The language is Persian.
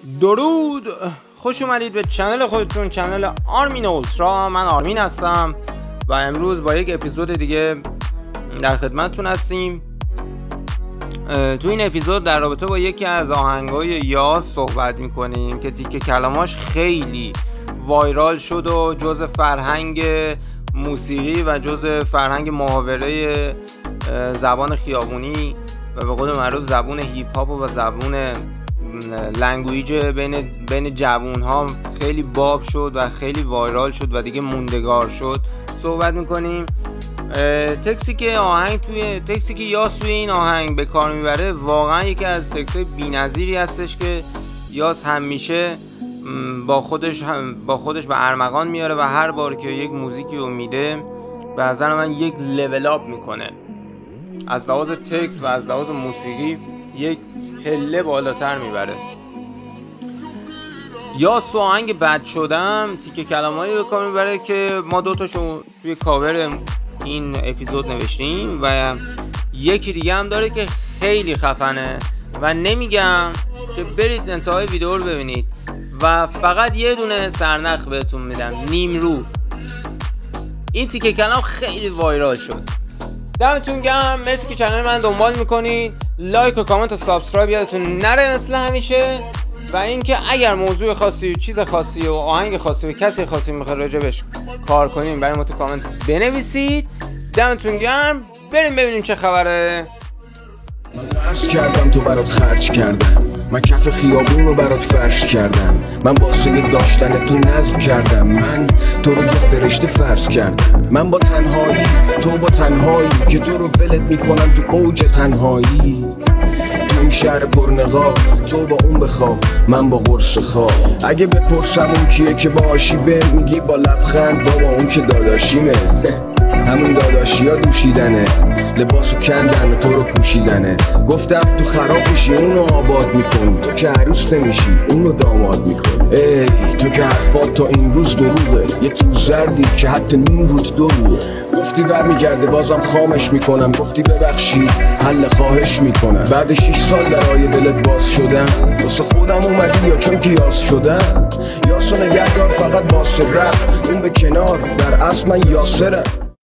درود، خوش اومدید به چنل خودتون، چنل آرمین اولترا. من آرمین هستم و امروز با یک اپیزود دیگه در خدمتتون هستیم. تو این اپیزود در رابطه با یکی از آهنگای یاس صحبت میکنیم که تیکه کلاماش خیلی وایرال شد و جز فرهنگ موسیقی و جز فرهنگ محاوره زبان خیابونی و به قول معروف زبون هیپ هاپ و زبون لنگویج بین جوون ها خیلی باب شد و خیلی وایرال شد و دیگه موندگار شد صحبت میکنیم. تکسی که یاس توی این آهنگ به کار میبره واقعا یکی از تکسای بی‌نظیری هستش که یاس همیشه با خودش به ارمغان میاره و هر بار که یک موزیکی رو میده به نظر من یک لول اپ میکنه، از لحاظ تکس و از لحاظ موسیقی یک پله بالاتر میبره. یاس تو آهنگ بد شدم تیکه کلامایی به کار میبره که ما دوتاشو توی کاور این اپیزود نوشتیم و یکی دیگه هم داره که خیلی خفنه و نمیگم که برید انتهای ویدیو رو ببینید و فقط یه دونه سرنخ بهتون میدم، نیمرو. این تیکه کلام خیلی وایرال شد. دمتون گرم، مرسی که چنل من دنبال میکنید. لایک و کامنت و سابسکرایب یادتون نره مثل همیشه. و اینکه اگر موضوع خاصی و چیز خاصی و آهنگ خاصی و کسی خاصی میخواد راجبش کار کنیم برای ما تو کامنت بنویسید. دمتون گرم، بریم ببینیم چه خبره. من قرض کردم تو برات خرج کردم، من کف خیابون رو برات فرش کردم، من واسه داشتن تو نظم کردم، من تو رو یه فرشته فرض کردم، من با تنهایی تو با تنهایی که تو رو ولت میکنم تو اوج تنهایی، تو این شهر پرنقاب تو با اون بخواب من با قرص خواب. اگه بپرسم اون کیه که باشی به میگی با لبخند بابا اون که داداشیمه. همون داداشی ها دوشیدنه، لباسو کندن و تو رو پوشیدنه. گفتم تو خراب میشی اونو آباد میکنی، تو که عروس نمیشی اونو داماد میکنی. ای تو که حرفات تا این روز دروغه، یه تو زردی که حتی نون روت دروغه. گفتی برمیگرده بازم خامش میکنم، گفتی ببخشی حل خواهش میکنم. بعد 6 سال درای دلت باز شدم، واسه خودم اومدی یا چون گیاس شدم؟ یاسو نگهدار فقط واسه رفت اون به کنار، در اصل من یاسرم.